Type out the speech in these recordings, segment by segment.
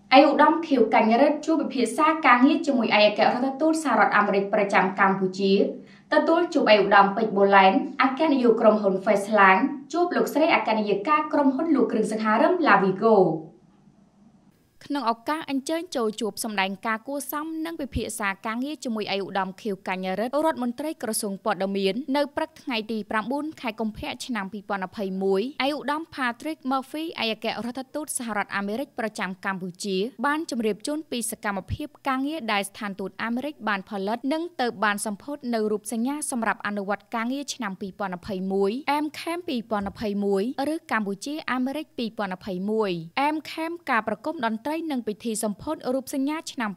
ឯឧត្តមខៀវកញ្ញរិទ្ធជួបពិភាក្សាការងារជាមួយឯកអគ្គរដ្ឋទូតសហរដ្ឋអាមេរិកប្រចាំកម្ពុជាទទួលជួបឯកឧត្តមពេជ្របូឡែនអគ្គនាយកក្រុមហ៊ុន Faceline ជួបលោកស្រីអគ្គនាយិកាក្រុមហ៊ុនលក់គ្រឿងសង្ហារឹម Lavigo ក្នុងឱកាសអញ្ជើញចូលជួបសម្ដែងការគួរសមនិងពិភាក្សាការងារជាមួយឯកឧត្តមខៀវកញ្ញរិទ្ធរដ្ឋមន្ត្រីក្រសួងព័ត៌មាននៅព្រឹកថ្ងៃទី9ខែកុម្ភៈឆ្នាំ2021ឯកឧត្តម Patrick Murphy ឯកអគ្គរដ្ឋទូតសហរដ្ឋអាមេរិកប្រចាំកម្ពុជាបានជម្រាបជូនពីសកម្មភាពការងារដែលស្ថានទូតអាមេរិកបានផលិតនិងទៅបានសម្ពោធនៅរូបសញ្ញាសម្រាប់អនុវត្តការងារឆ្នាំ2021 AmCham 2021ឬកម្ពុជាអាមេរិក2021 AmCham ការប្រគំតន្ត្រីនិងពិធីសម្ពោធរូបសញ្ញាឆ្នាំ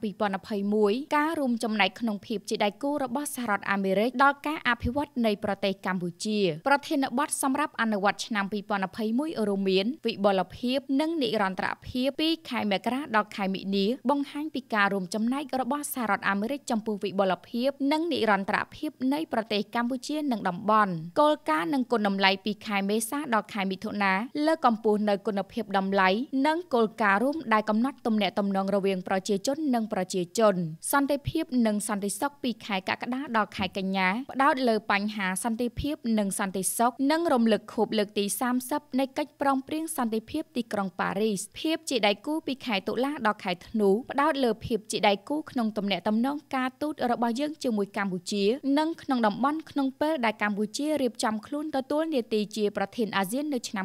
2021ការរួមចំណែកក្នុងភាពជាដៃគូរបស់សហរដ្ឋអាមេរិកដល់ការអភិវឌ្ឍនៃប្រទេសកម្ពុជាប្រធានបទសម្រាប់អនុវត្តឆ្នាំ2021រួមមានវិបុលភាពនិងនិរន្តរភាពពីខែមករាដល់ខែមិនិនាបង្ហាញពីការរួមចំណែករបស់សហរដ្ឋអាមេរិកចំពោះវិបុលភាពនិងនិរន្តរភាពនៃប្រទេសកម្ពុជានិងតំបន់គោលការណ៍និងគុណតម្លៃពីខែមេសាដល់ខែមិថុនាលើកកម្ពស់នៅគុណភាពតម្លៃនិងគោលការណ៍រួមដែលកំណត់ទំនាក់ទំនងរវាងប្រជាជននិងប្រជាជនសន្តិភាពនិងសន្តិសុខពីខែកក្កដាដល់ខែកញ្ញាផ្ដោតលើបញ្ហាសន្តិភាពនិងសន្តិសុខនិងរំលឹកខួបលើកទី30នៃកិច្ចព្រមព្រៀងសន្តិភាពទីក្រុងប៉ារីសភាពជាដៃគូពីខែតុលាដល់ខែធ្នូផ្ដោតលើភាពជាដៃគូក្នុងទំនាក់ទំនងការទូតរបស់យើងជាមួយកម្ពុជានិងក្នុងតំបន់ក្នុងពេលដែលកម្ពុជារៀបចំខ្លួនទទួលនាទីជាប្រធានអាស៊ាននៅឆ្នាំ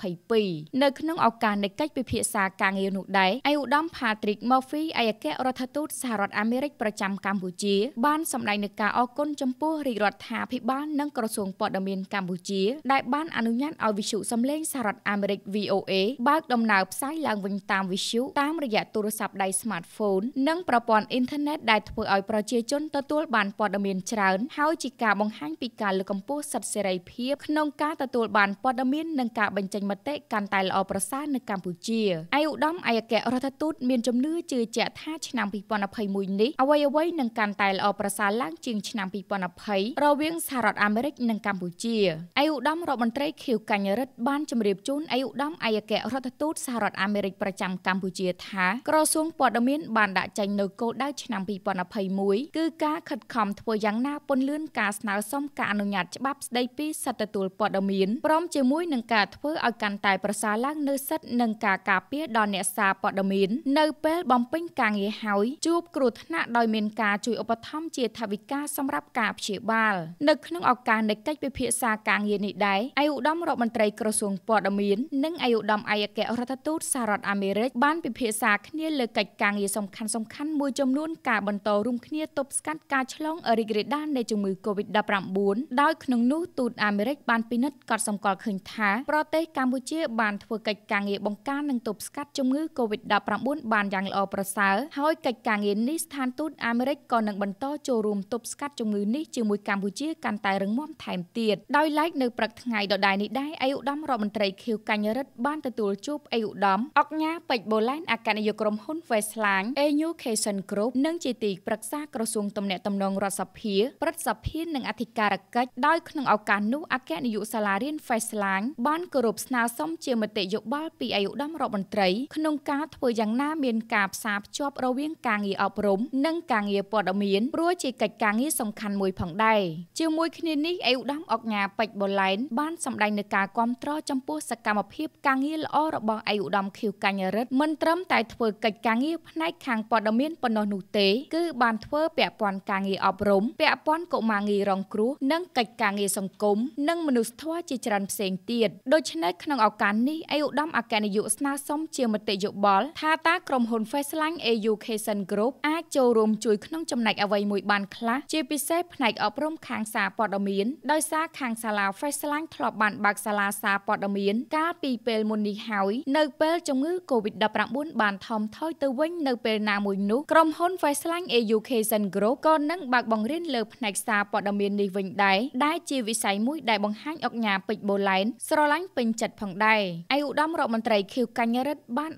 2022នៅក្នុងឱកាសនៃកិច្ចពិភាក្សាការងារនោះដែរឯកឧត្តម Patrick Murphy ឯកអគ្គរដ្ឋទូតសហរដ្ឋអាមេរិកប្រចាំកម្ពុជាបានសម្ដែងនូវការអរគុណចំពោះរាជរដ្ឋាភិបាលនិងក្រសួងព័ត៌មានកម្ពុជាដែលបានអនុញ្ញាតឲ្យវិទ្យុសំឡេងសហរដ្ឋអាមេរិក VOA បើកដំណើរផ្សាយឡើងវិញតាមវិទ្យុតាមរយៈទូរស័ព្ទដៃ Smartphone និងប្រព័ន្ធអ៊ីនធឺណិតដែលធ្វើឲ្យប្រជាជនទទួលបានព័ត៌មានច្រើនហើយជាការបង្ហាញពីការលើកកម្ពស់សិទ្ធិសេរីភាពក្នុងការទទួលបានព័ត៌មាននិងការបញ្ចេញមតិកាន់តែល្អប្រសើរនៅកម្ពុជាឯកឧត្តមឯកអគ្គរដ្ឋទូតមានជំនឿជឿជាក់ថាឆ្នាំ2021នេះអ្វីៗនឹងកាន់តែល្អប្រសើរឡើងជាងឆ្នាំ2020រវាងសហរដ្ឋអាមេរិកនិងកម្ពុជាឯកឧត្តមរដ្ឋមន្ត្រីខៀវកញ្ញរិទ្ធបានជម្រាបជូនឯកឧត្តមឯកអគ្គរដ្ឋទូតសហរដ្ឋអាមេរិកប្រចាំកម្ពុជាថាក្រសួងព័ត៌មានបានដាក់ចេញនូវគោលដៅឆ្នាំ2021គឺការខិតខំធ្វើយ៉ាងណាពន្លឿនការស្នើសុំការអនុញ្ញាតច្បាប់ស្តីពីសិទ្ធិទទួលព័ត៌មានព្រមជាមួយនឹងការធ្វើឲ្យកាន់តែប្រសើរឡើងនូវសិទ្ធិនិងការការពារដល់អ្នកសារព័ត៌មាននៅពេលបំពេញការងារហើយជួបគ្រោះថ្នាក់ដោយមានការជួយឧបត្ថម្ភជាថវិកាសម្រាប់ការព្យាបាលនៅក្នុងឱកាសនៃកិច្ចពិភាក្សាការងារនេះដែរឯកឧត្តមរដ្ឋមន្ត្រីក្រសួងព័ត៌មាននិងឯកឧត្តមឯកអគ្គរដ្ឋទូតសហរដ្ឋអាមេរិកបានពិភាក្សាគ្នាលើកិច្ចការងារសំខាន់ៗមួយចំនួនការបន្តរួមគ្នាទប់ស្កាត់ការឆ្លងរីករាលដាលនៃជំងឺ COVID-19 ដោយក្នុងនោះទូតអាមេរិកបានពិនិត្យកត់សម្គាល់ឃើញថាប្រទេសកម្ពុជាបានធ្វើកិច្ចការងារបង្ការនិងទប់ស្កាត់ជំងឺ COVID-19 បានយ៉ាងល្អប្រសើរហើយកិច្ចការងារនេះស្ថានទូតអាមេរិកក៏នឹងបន្តចូលរួមទប់ស្កាត់ជំងឺនេះជាមួយកម្ពុជាកាន់តែរឹងមាំថែមទៀតដោយឡែកនៅព្រឹកថ្ងៃដដែលនេះដែរឯកឧត្តមរដ្ឋមន្ត្រីខៀវកញ្ញរិទ្ធបានទទួលជួបឯកឧត្តមអគ្គពេជ្របូឡែនអគ្គនាយកក្រុមហ៊ុន Faceline Education Group និងជាទីប្រឹក្សាក្រសួងទំនាក់ទំនងរដ្ឋសភាព្រឹទ្ធសភានិងអធិការកិច្ចដោយក្នុងឱកាសនោះអគ្គនាយកសាលារៀន Faceline បានគោរពស្នើសុំជាមតិយោបល់ពីឯកឧត្តមរដ្ឋមន្ត្រីក្នុងការធ្វើយ៉ាងណាមានការផ្សារភ្ជាប់រវាងការងារអប់រំនិងការងារព័ត៌មានព្រោះជាកិច្ចការងារសំខាន់មួយផងដែរជាមួយគ្នានេះឯកឧត្តមអគ្គពេជ្របូឡែនបានសម្ដែងនូវការគាំទ្រចំពោះសកម្មភាពការងារល្អរបស់ឯកឧត្តមខៀវកញ្ញរិទ្ធមិនត្រឹមតែធ្វើកិច្ចការងារផ្នែកខាងព័ត៌មានប៉ុណ្ណោះនោះទេគឺបានធ្វើពាក់ព័ន្ធការងារអប់រំពាក់ព័ន្ធកុមារងាយរងគ្រោះនិងកិច្ចការងារសង្គមនិងមនុស្សធម៌ជាច្រើនផ្សេងទៀតដូច្នេះក្នុងឱកាសនេះឯកឧត្តមអគ្គនាយកស្នើសុំជាមតិយោបល់ថាតើក្រុមហ៊ុន Faceline Education Group អាចចូលរួមជួយក្នុងចំណែកអ្វីមួយបានខ្លះជាពិសេសផ្នែកអប់រំខាងសារព័ត៌មានដោយសារខាងសាលា Faceline ធ្លាប់បានបើកសាលាសារព័ត៌មានកាលពីពេលមុននេះហើយនៅពេលជំងឺ COVID-19 បានថមថយទៅវិញនៅពេលណាមួយនោះក្រុមហ៊ុន Faceline Education Group ក៏នឹងបើកបង្រៀនលើផ្នែកសារព័ត៌មាននេះវិញដែរដែលជាវិស័យមួយដែលបង្ហាញអគ្គពេជ្របូឡែនស្រឡាញ់ពេញចិត្តផងដែរឯកឧត្តមរដ្ឋមន្ត្រីខៀវកញ្ញរិទ្ធបានអរគុណ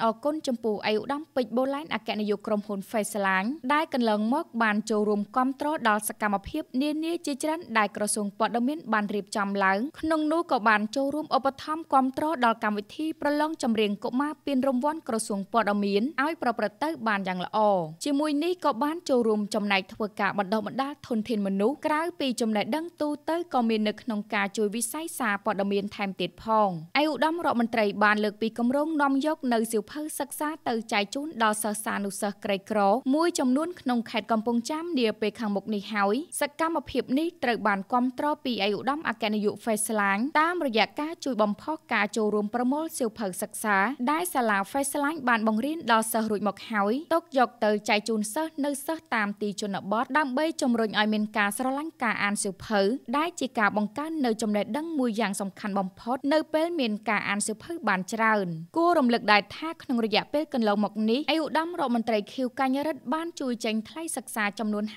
ចំពោះឯកឧត្តមពេជ្របូឡែនអគ្គនាយកក្រុមហ៊ុន Faceline ដែលកន្លងមកបានចូលរួមគាំទ្រដល់សកម្មភាពនានាជាច្រើនដែលក្រសួងព័ត៌មានបានរៀបចំឡើងក្នុងនោះក៏បានចូលរួមឧបត្ថម្ភគាំទ្រដល់កម្មវិធីប្រឡងចម្រៀងកុមារពានរង្វាន់ក្រសួងព័ត៌មានឲ្យប្រព្រឹត្តទៅបានយ៉ាងល្អជាមួយនេះក៏បានចូលរួមចំណែកធ្វើការបណ្ដុះបណ្ដាលធនធានមនុស្សក្រៅពីចំណេះដឹងទូទៅក៏មាននៅក្នុងការជួយវិស័យសារព័ត៌មានថែមទៀតផងឯកឧត្តមរដ្ឋមន្ត្រីបានលើកពីគម្រោងនាំយកនៅសៀវភៅសិក្សាទៅចែកជូនដល់សិស្សានុសិស្សក្រីក្រមួយចំនួនក្នុងខេត្តកំពង់ចាមនាពេលខាងមុខនេះហើយសកម្មភាពនេះត្រូវបានគាំទ្រពីឯកឧត្តមអគ្គនាយក Faceline តាមរយៈការជួយបំផុសការចូលរួមប្រមូលសៀវភៅសិក្សាដែលសាលា Faceline បានបង្រៀនដល់សិស្សរួចមកហើយទុកយកទៅចែកជូនសិស្សនៅសិស្សតាមទីជនបទដើម្បីជំរុញឲ្យមានការស្រឡាញ់ការអានសៀវភៅដែលជាការបង្កើននៅចំណេះដឹងមួយយ៉ាងសំខាន់បំផុតនៅពេលមានការអានសៀវភៅបានច្រើនគួររំលឹកដែរថាក្នុងរយៈពេលកន្លងមកនេះឯកឧត្តមរដ្ឋមន្ត្រីខៀវកញ្ញរិទ្ធបានជួយចេញថ្លៃសិក្សាចំនួន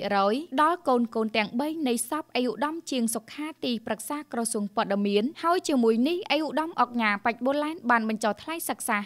50% ដល់កូនទាំង3នៃសពឯកឧត្តមជាងសុខាទីប្រឹក្សាក្រសួងព័ត៌មានហើយជាមួយនេះឯកឧត្តមអគ្គពេជ្របូឡែនបានបញ្ចុះថ្លៃសិក្សា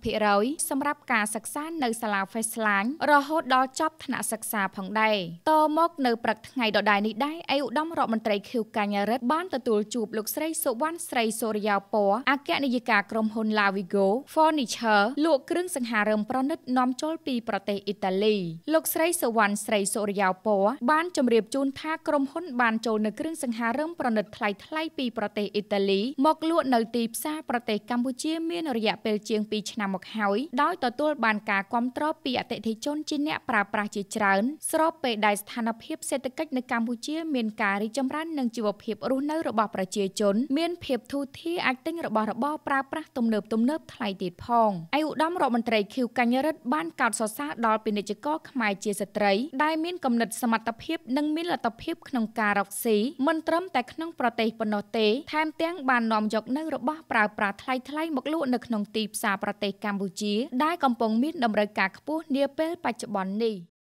50% សម្រាប់ការសិក្សានៅសាលា Faceline រហូតដល់ចប់ថ្នាក់សិក្សាផងដែរតមកនៅព្រឹកថ្ងៃដដែលនេះដែរឯកឧត្តមរដ្ឋមន្ត្រីខៀវកញ្ញរិទ្ធបានទទួលជួបលោកស្រីសុវណ្ណស្រីសូរិយោពណ៌អគ្គនាយិកាក្រុមហ៊ុន Lavigo Furniture លក់គ្រឿងសង្ហារឹមប្រណិតនាំចូលពីប្រទេសអ៊ីតាលីលោកស្រីសុវណ្ណស្រីសូរិយោពណ៌បានជម្រាបជូនថាក្រុមហ៊ុនបានចូលនៅគ្រឿងសង្ហារឹមប្រណិតថ្លៃពីប្រទេសអ៊ីតាលីមកលក់នៅទីផ្សារប្រទេសកម្ពុជាមានរយៈពេលជាង2ឆ្នាំមកហើយដោយទទួលបានការគាំទ្រពីអតិថិជនជាអ្នកប្រើប្រាស់ជាច្រើនស្របពេលដែលស្ថានភាពសេដ្ឋកិច្ចនៅកម្ពុជាមានការរីកចម្រើននិងជីវភាពរស់នៅរបស់ប្រជាជនមានភាពធូរធារអាចទិញរបស់របរប្រើប្រាស់ទំនើបថ្លៃទៀតផងឯកឧត្តមរដ្ឋមន្ត្រីខៀវកញ្ញរិទ្ធបានកោតសរសើរដល់ពាណិជ្ជករខ្មែរជាស្ត្រីដែលមានគំនិតសមត្ថភាពនិងមានលទ្ធភាពក្នុងការរកស៊ីមិនត្រឹមតែក្នុងប្រទេសប៉ុណ្ណោះទេថែមទាំងបាននាំយកនៅរបស់ប្រើប្រាស់ថ្លៃមកលក់នៅក្នុងទីផ្សារប្រទេសកម្ពុជាដែលកំពុងមានតម្រូវការខ្ពស់នាពេលបច្ចុប្បន្ននេះ